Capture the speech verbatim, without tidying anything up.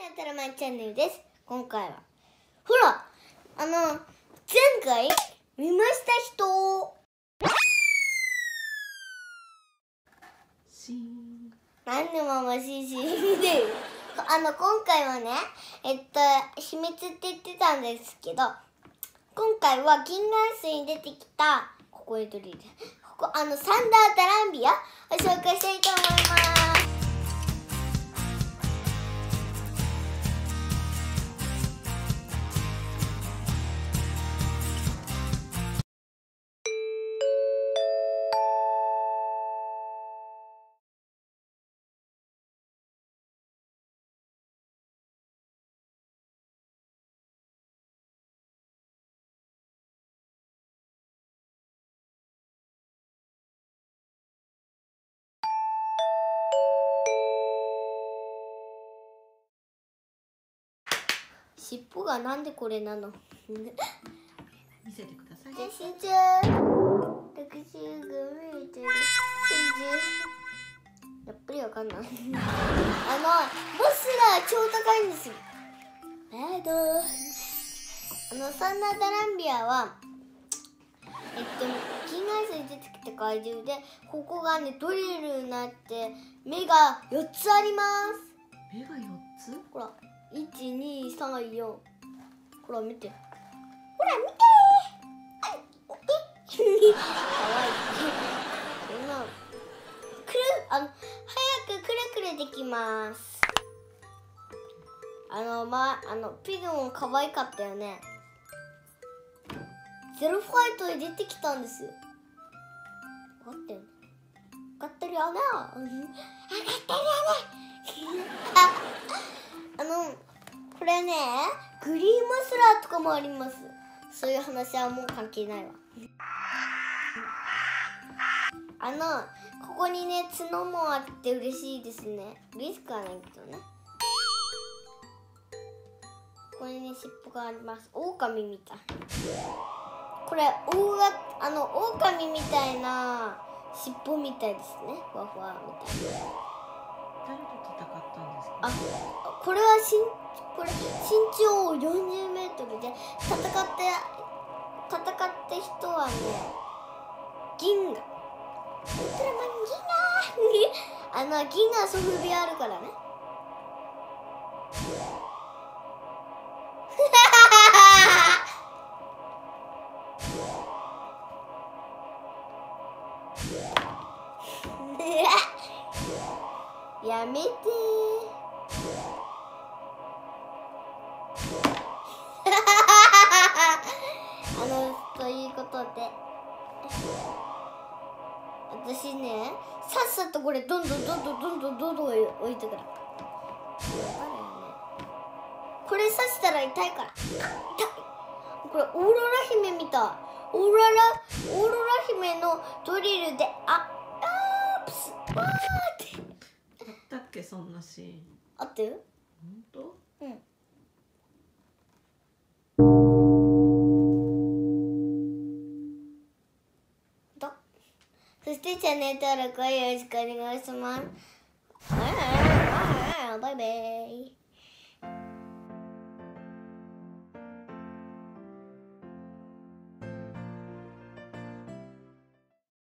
タラマンチャンネルです。今回はほらあの前回見ました人シーンなんでママシーシー見てるあの今回はねえっと秘密って言ってたんですけど、今回は銀河水に出てきたここに取り入れここあのサンダータランビアを紹介したいと思います。尻尾がなんでこれなの見せてください。 身長ろくじゅうごメートル、やっぱりわかんないあのボスが超高いんですよ。えっとあのサンダータランビアはえっと銀河水に出てきた怪獣で、ここがねドリルになって目がよっつあります。 目がよっつ？ ほらいちにさんよん、ほら見て、ほら見てー、あおえかわいい今くるあの早くくるくるできます。あのまあのピグも可愛かったよね。ゼロファイトで出てきたんですよ。分かったよね、分かってるよね分かってるよねあのこれねグリーンマスラーとかもあります。そういう話はもう関係ないわ。あのここにね角もあって嬉しいですね。嬉しくはないけどね。ここにね尻尾があります。狼みたい。これ大があの狼みたいな尻尾みたいですね。ふわふわみたいな。 誰と戦ったんですか？ あ、これはしんこれ身長よんじゅうメートルで戦って戦って人はね銀河ウルトラマン銀河あの銀河ソフビあるからねやめてあのということで私ねさっさとこれどんどんどんどんどんどんどんどん置いてくる。これ刺したら痛いから痛い。これオーロラ姫みたい。オーロラオーロラ姫のドリルでああープスあーってあったっけそんなシーン？ あったよ。 本当？ うん。とそしてチャンネル登録をよろしくお願いします。バイバイ。